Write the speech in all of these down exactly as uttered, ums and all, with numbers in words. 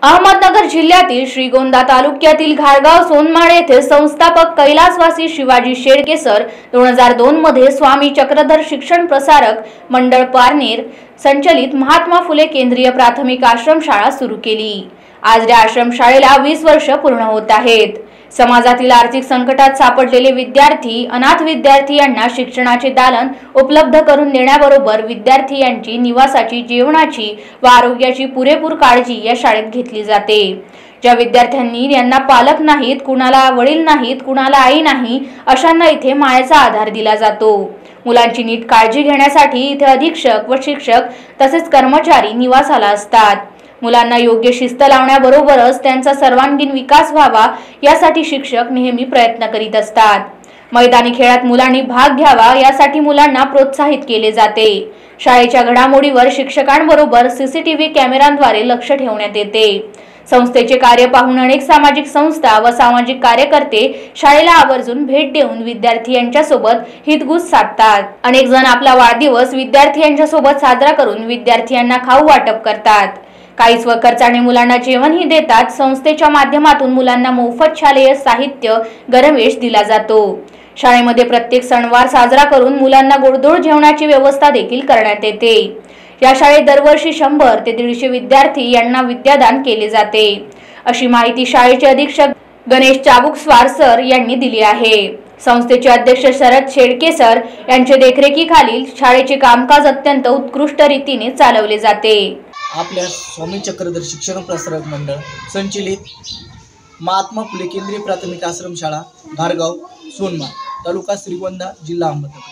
अहमदनगर जिल्ह्यातील श्रीगोंदा तालुक्यातील घारगाव सोनमाळ येथे संस्थापक कैलासवासी शिवाजी शेळके सर दोन हजार दोन मध्ये स्वामी चक्रधर शिक्षण प्रसारक मंडळ पारनेर संचलित महात्मा फुले केंद्रीय प्राथमिक आश्रमशाळा सुरू केली। आज या आश्रमशाळेला वीस वर्ष पूर्ण होत आहेत। समाजातील आर्थिक संकटात सापडलेले विद्यार्थी, अनाथ विद्यार्थी यांना शिक्षणाचे दालन उपलब्ध करून देण्याबरोबर विद्यार्थी यांची निवासाची, जेवणाची व आरोग्याची पुरेपूर काळजी या शाळेत घेतली जाते। ज्या विद्यार्थ्यांनी यांना पालक नाहीत, कुणाला वडील नाहीत, कुणाला आई नाही, अशांना इथे मायेचा आधार दिला जातो। मुलांची नीट काळजी घेण्यासाठी इथे अधीक्षक व शिक्षक तसेच कर्मचारी निवासाला असतात। मुलांना योग्य शिस्त लावण्याबरोबरच त्यांचा सर्वांगीण विकास व्हावा यासाठी शिक्षक नेहमी प्रयत्न करीत असतात। मैदानी खेळात मुलांनी भाग घ्यावा यासाठी मुलांना प्रोत्साहित केले जाते। शाळेच्या घडामोडीवर शिक्षकांबरोबर सीसीटीव्ही कॅमेऱ्यांद्वारे लक्ष ठेवण्यात येते। संस्थेचे कार्य पाहून अनेक सामाजिक संस्था व सामाजिक कार्यकर्ते शाळेला आवर्जून भेट देऊन विद्यार्थी यांच्या सोबत हितगुज साधतात। अनेक जण आपला वाढदिवस विद्यार्थी यांच्या सोबत साजरा करून विद्यार्थ्यांना खाऊ वाटप करतात। काही स्वखर्चाने मुलांना जेवणही देतात। संस्थेच्या माध्यमातून मुलांना मोफत शालेय साहित्य, गणवेश दिला जातो। शाळेमध्ये प्रत्येक सणवार साजरा करून मुलांना गोडधोड जेवणाची व्यवस्था देखील करण्यात येते। या शाळेत दरवर्षी शंभर ते दीडशे विद्यार्थी यांना विद्यादान केले जाते, अशी माहिती शाळेचे अधीक्षक गणेश चाबुकस्वार सर यांनी दिली आहे। संस्थेचे अध्यक्ष शरद शेळके सर यांच्या देखरेखीखालील शाळेचे कामकाज अत्यंत उत्कृष्ट रीतीने चालवले जाते। आपल्या स्वामी चक्रधर शिक्षण प्रसारक मंडळ संचलित महात्मा फुले केंद्रीय प्राथमिक आश्रमशाळा घारगाव सोनमाळ तालुका श्रीगोंदा जिल्हा अहमदनगर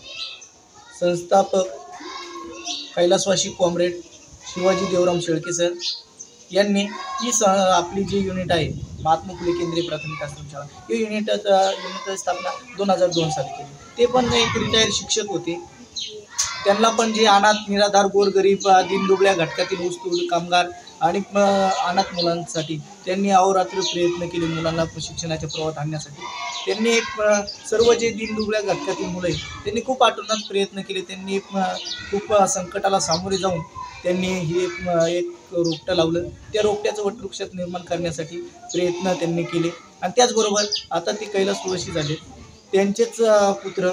संस्थापक कैलासवासी कॉम्रेड शिवाजी देवराम शेळके सर यांनी ही स आपली जी युनिट आहे महात्मा फुले केंद्रीय प्राथमिक आश्रमशाळा ही युनिट युनिट स्थापना दोन हजार दोन साली केली। ते पण एक रिटायर शिक्षक होते। त्यांना पण जे अनाथ, निराधार, गोरगरीब, दिनदुबळ्या घटकातील ऊसतोड कामगार आणि अनाथ मुलांसाठी त्यांनी अहोरात्र प्रयत्न केले। मुलांना शिक्षणाच्या प्रवाहात आणण्यासाठी त्यांनी एक सर्व जे दिनदुबळ्या घटकातील मुलं आहेत त्यांनी खूप आटोनात प्रयत्न केले। त्यांनी खूप संकटाला सामोरे जाऊन त्यांनी हे एक रोपटं लावलं। त्या रोपट्याचं वटवृक्षात निर्माण करण्यासाठी प्रयत्न त्यांनी केले आणि त्याचबरोबर आता ते कैलासवासी झाले। त्यांचेच पुत्र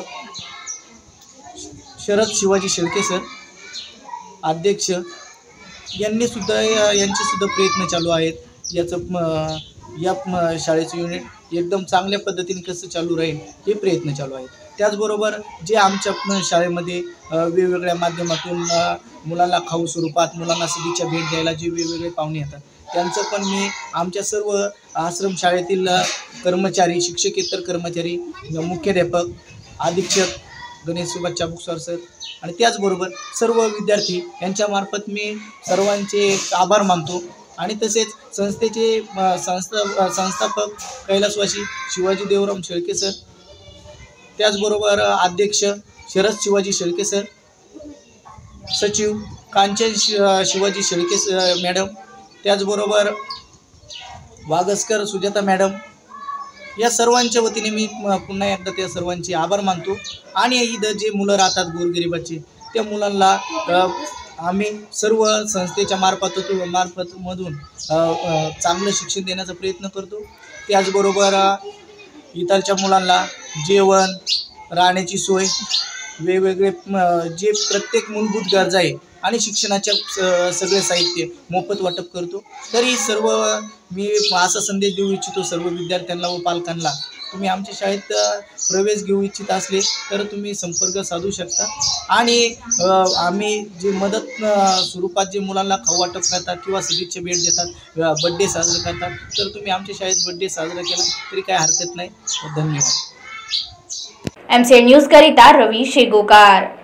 शरद शिवाजी शेळके सर अध्यक्ष यांनी सुद्धा यांचे सुद्धा प्रयत्न चालू आहेत। याचं या शाळेचं युनिट एकदम चांगल्या पद्धतीने कसं चालू राहील हे प्रयत्न चालू आहेत। त्याचबरोबर जे आमच्या शाळेमध्ये वेगवेगळ्या माध्यमातून मुलांना खाऊ स्वरूपात, मुलांना सदिच्छा भेट द्यायला जे वेगवेगळे पाहुणे येतात त्यांचं पण मी आमच्या सर्व आश्रमशाळेतील कर्मचारी, शिक्षकेतर कर्मचारी, मुख्याध्यापक, अधीक्षक गणेश चाबुकस्वार सर आणि त्याचबरोबर सर्व विद्यार्थी यांच्यामार्फत मी सर्वांचे आभार मानतो। आणि तसेच संस्थेचे संस्था संस्थापक कैलासवासी शिवाजी देवराम शेळके सर, त्याचबरोबर अध्यक्ष शरद शिवाजी शेळके सर, सचिव कांचन शिवाजी शेळके मॅडम, त्याचबरोबर वागस्कर सुजाता मॅडम, या सर्वांच्या वतीने मी पुन्हा एकदा त्या सर्वांचे आभार मानतो। आणि इथं जे मुलं राहतात गोरगरिबाचे त्या मुलांना आम्ही सर्व संस्थेच्या मार्फत मार्फतमधून चांगलं शिक्षण देण्याचा प्रयत्न करतो। त्याचबरोबर इतरच्या मुलांना जेवण, राहण्याची सोय, वेगवेगळे जे प्रत्येक मूलभूत गरजा आहे आणि शिक्षणाच्या सगळे साहित्य मोफत वाटप करतो। तरी सर्व मी असा संदेश देऊ इच्छितो सर्व विद्यार्थ्यांना व पालकांना, तुम्ही आमच्या शाळेत प्रवेश घेऊ इच्छित असले तर तुम्ही संपर्क साधू शकता। आणि आम्ही जे मदत स्वरूपात जे मुलांना खाऊ वाटप करतात किंवा सदिच्छा भेट देतात, बड्डे साजरे करतात, तर तुम्ही आमच्या शाळेत बड्डे साजरा केला तरी काय हरकत नाही। धन्यवाद। एम सी एन न्यूज करिता रवी शेगोकार।